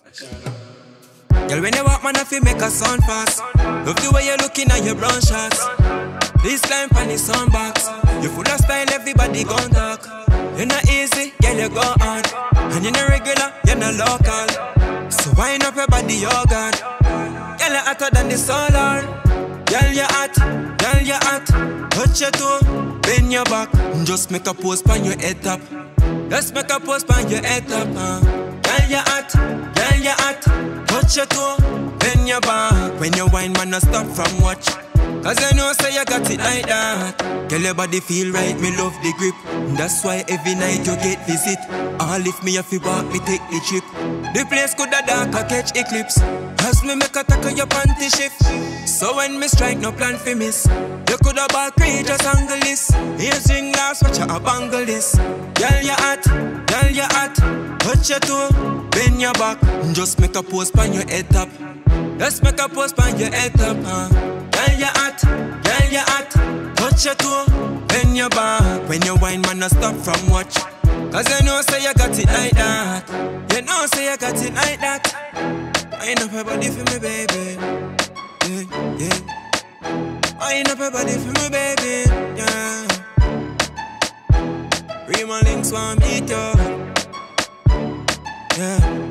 Girl, when you walk, man, I feel make a sound fast. Love the way you're looking at your brown shots. This time pan the sound box. You full of style, everybody gon' talk. You're not easy, girl, you go on. And you're not regular, you're not local. So wind up your body, oh God. Girl, you're hotter than the solar. Girl, you're hot, girl, you're hot. Touch your toe, bend your back. Just make a pose pan your head top. Just make a pose pan your head top. Girl, you're hot, girl, you're hot. Touch your toe, bend your back. When you whine, man, no stop from watch. Cause I know say you got it like that. Girl, your body feel right, me love the grip. That's why every night you get visit. All if me if you walk, me take the trip. The place could have dark, I catch eclipse. As me make a tackle your panty shift. So when me strike, no plan for miss. You could have ball just angle this. Here's ring glass, watch you a bangle this. Girl, you hot, girl, you hot. Touch your toe, bend your back. Just make a pose pan your head top. Just make a pose pan your head top. Girl, you hot, girl, you hot. Touch your toe, bend your back. When you whine, man, no stop from watch. Cause you know say you got it like that. You know say you got it like that. Wind up your body for me, baby. Yeah, yeah. Wind up your body for me, baby. Yeah. Rema Links want me to. Yeah.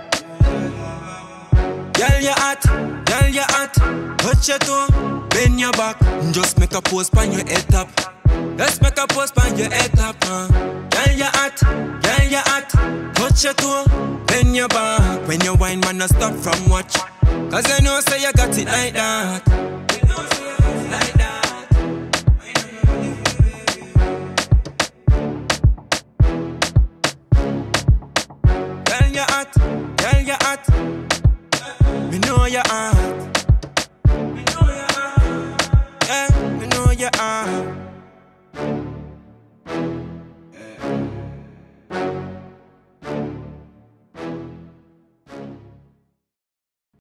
Girl, you hot, girl, you hot. Touch your toe, bend your back. Just make a pose pan your head top. Just make a pose pan your head top. Girl, you hot, girl, you hot. Touch your toe, bend your back. When you whine, man, no stop from watch. Cause you know say you got it like that. You know say you got it like that. Girl, you hot, girl, you hot. Me know you're hot. Me know you're hot. Yeah, me know you're hot.